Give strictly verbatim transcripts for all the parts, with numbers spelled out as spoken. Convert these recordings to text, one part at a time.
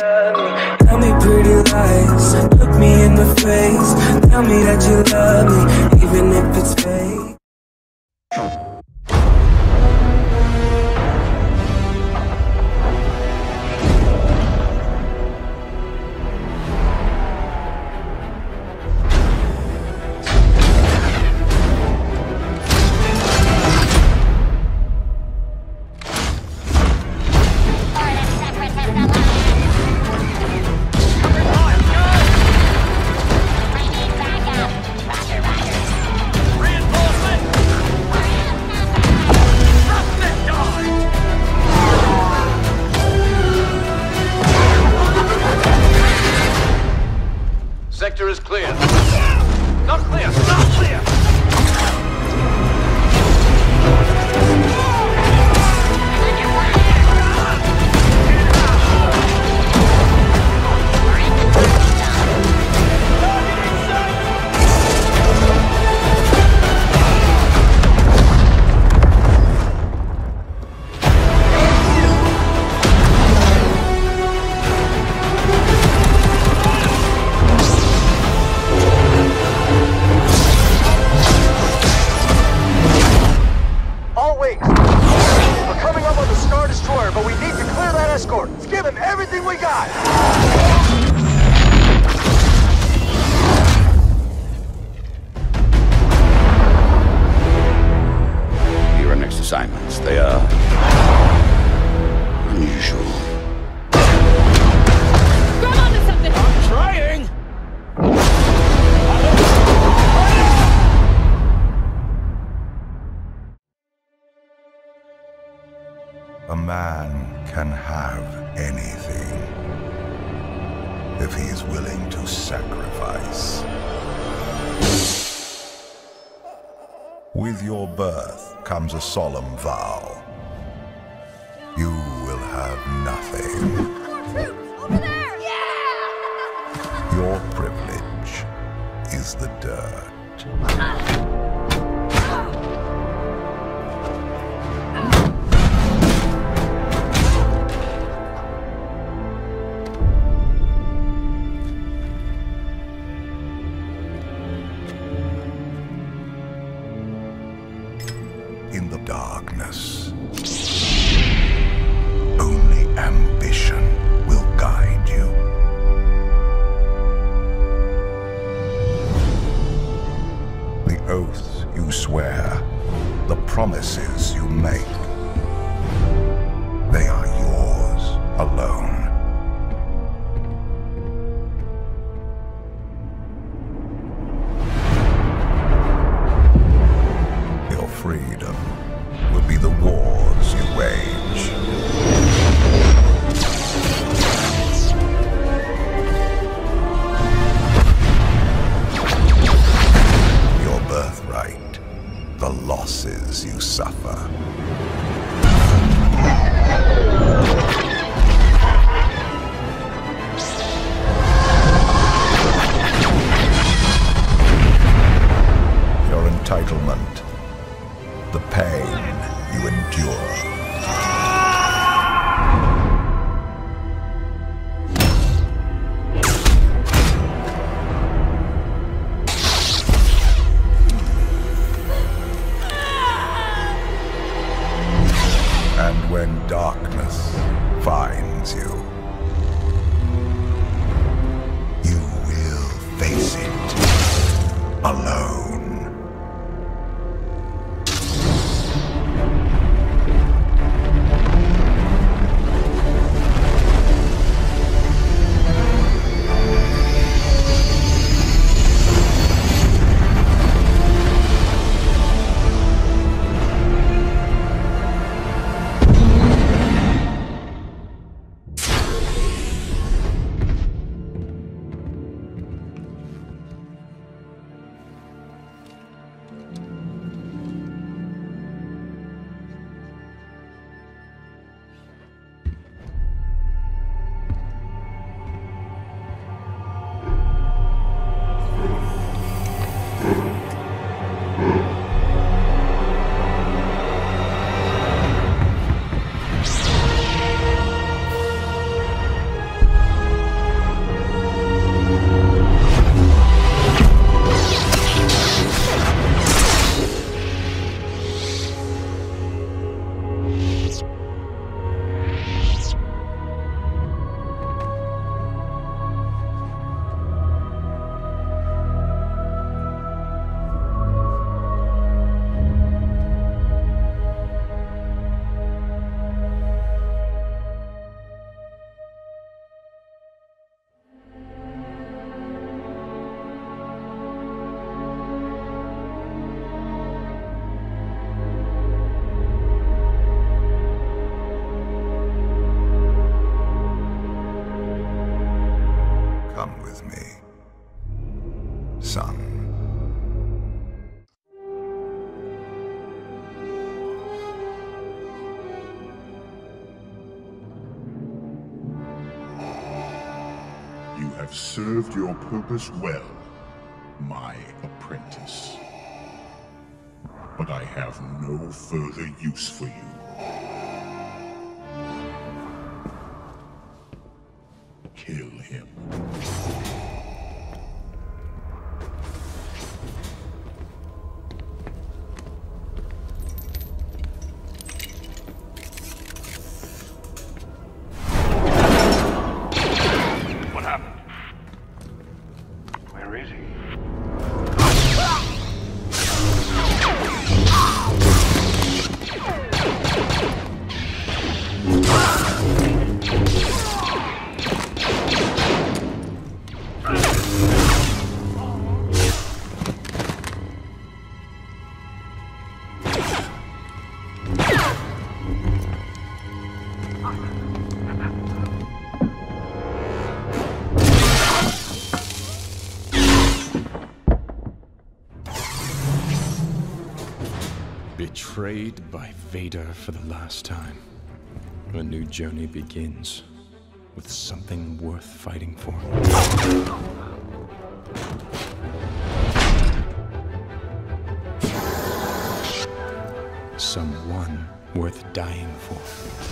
love me. Tell me pretty lies, look me in the face. Tell me that you love me, even if it's fake. Sector is clear. Not clear! Not clear! But we need to clear that escort. Let's give him everything we got. Here are next assignments. They are unusual. Grab onto something. I'm trying. A man can have anything if he is willing to sacrifice. With your birth comes a solemn vow. You will have nothing. More troops! Over there! Yeah! Your privilege is the dirt. In the darkness, only ambition will guide you. The You have served your purpose well, my apprentice. But I have no further use for you. Kill him. What happened? Where is he? Betrayed by Vader for the last time. A new journey begins with something worth fighting for. Someone worth dying for.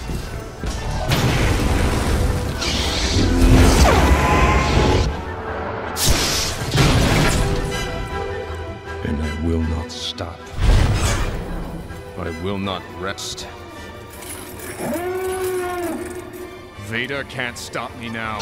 And I will not stop. I will not rest. Vader can't stop me now.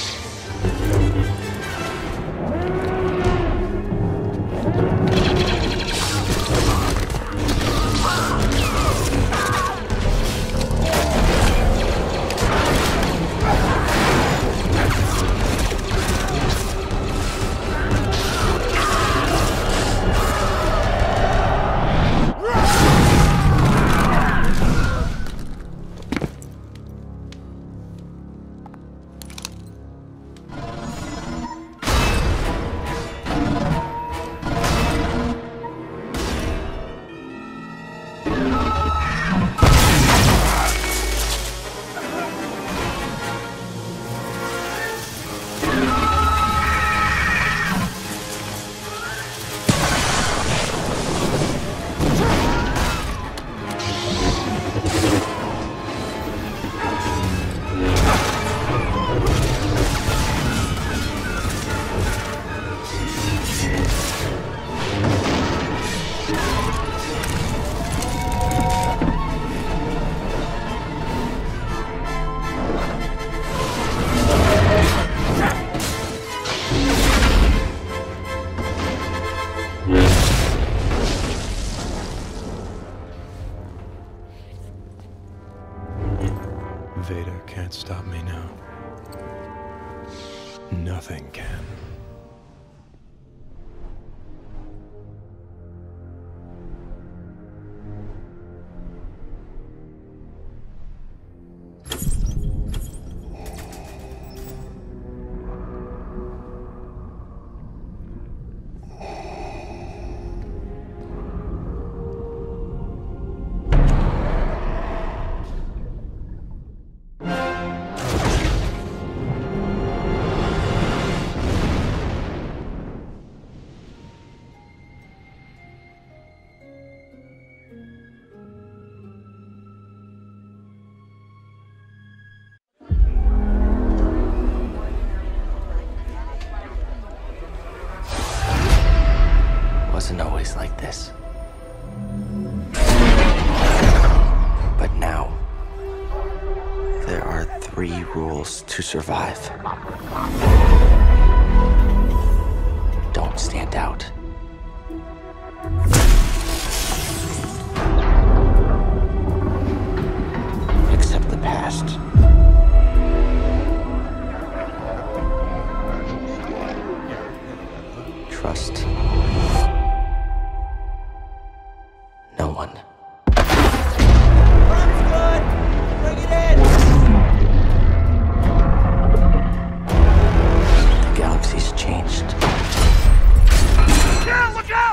Vader can't stop me now. Nothing can. Wasn't always like this. But now, there are three rules to survive. Don't stand out. Accept the past. Trust no one. The galaxy's changed. Yeah, look out!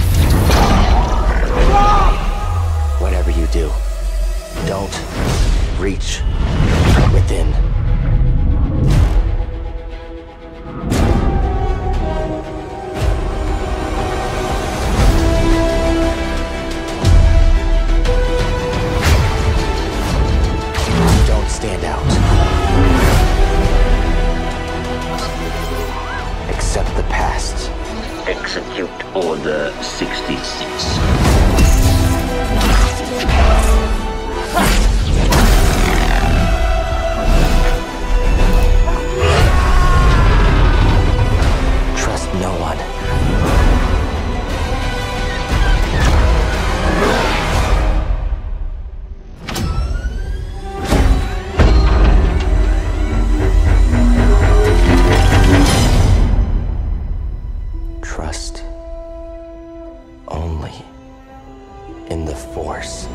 Whatever you do, don't reach within. Don't stand out. Accept the past. Execute Order sixty-six. Trust no one. Trust only in the Force.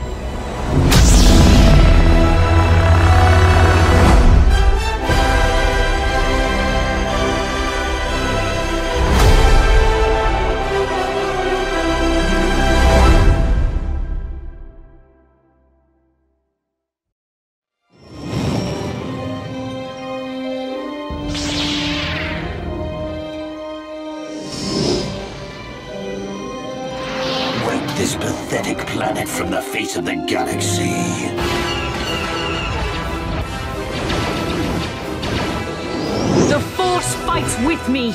This pathetic planet from the face of the galaxy. The Force fights with me!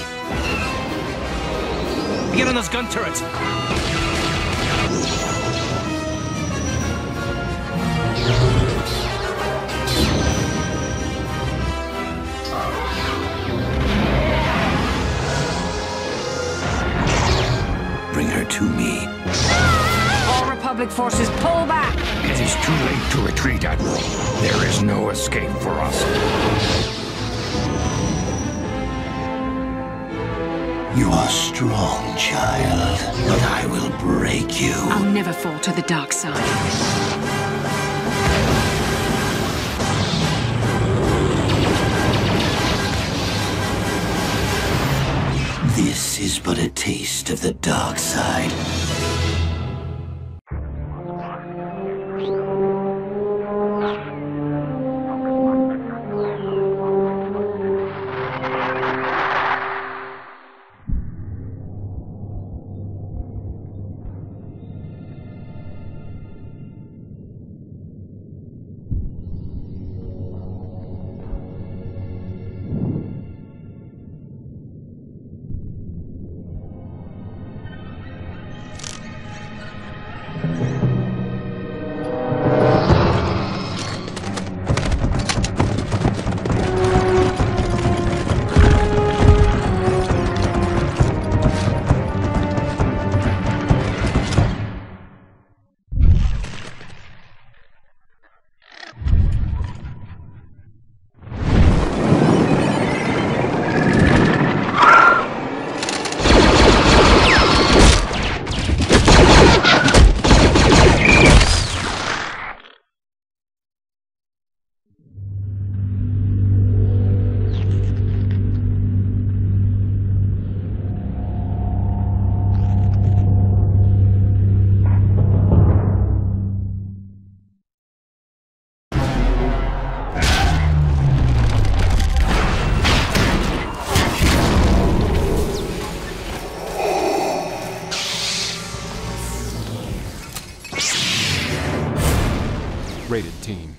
Get on those gun turrets! Bring her to me. All Republic forces, pull back! It is too late to retreat, Admiral. There is no escape for us. You are strong, child, but I will break you. I'll never fall to the dark side. This is but a taste of the dark side. Rated team.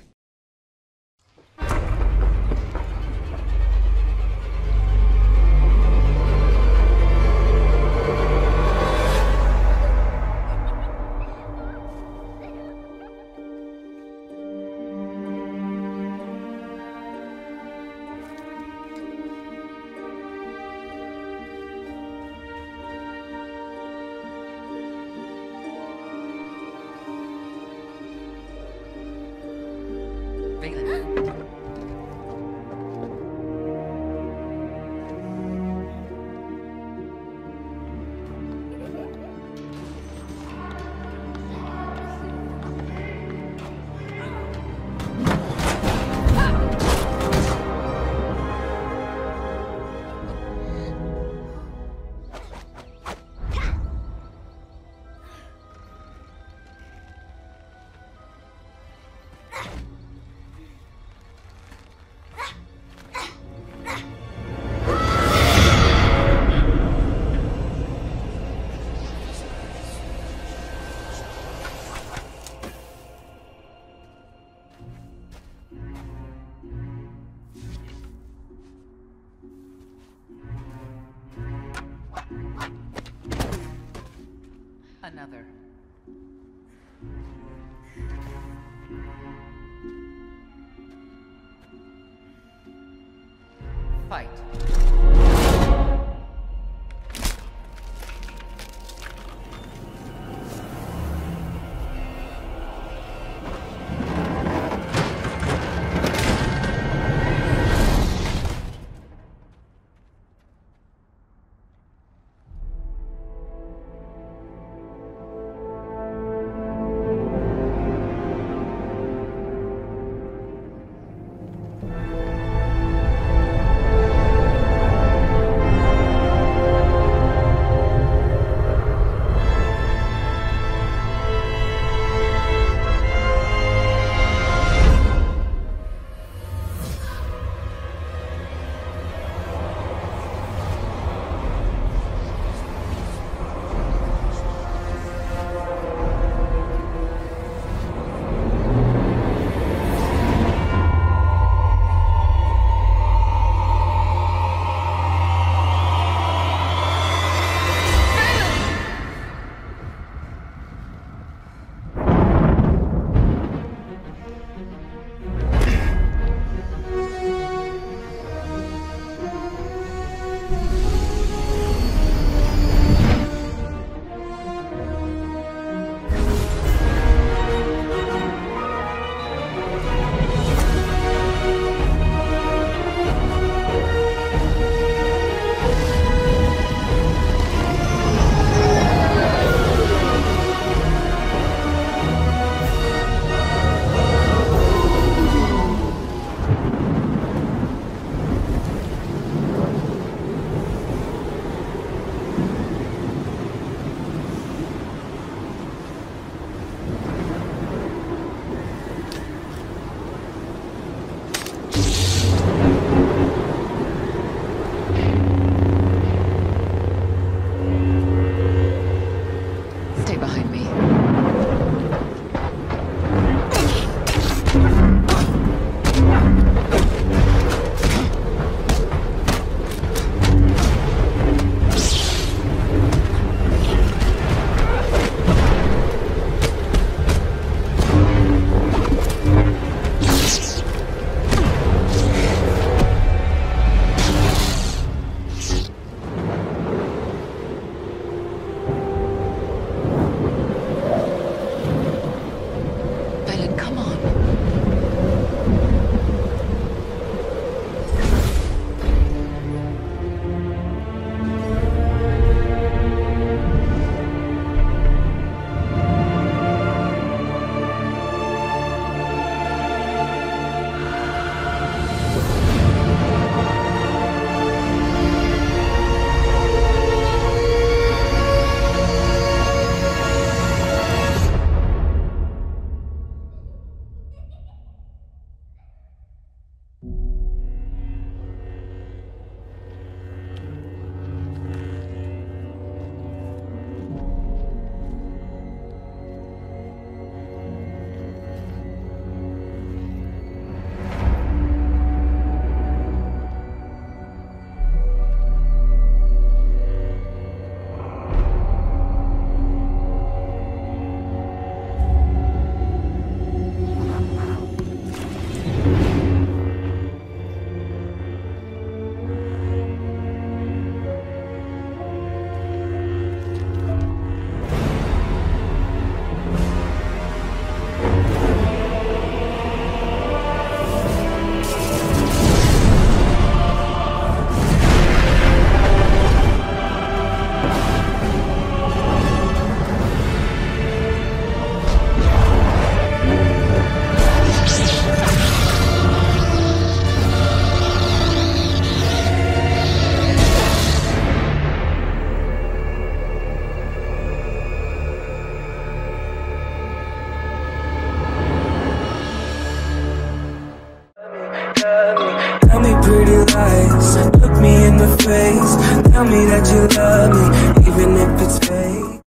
another. Fight. Tell me pretty lies, look me in the face. Tell me that you love me, even if it's fake.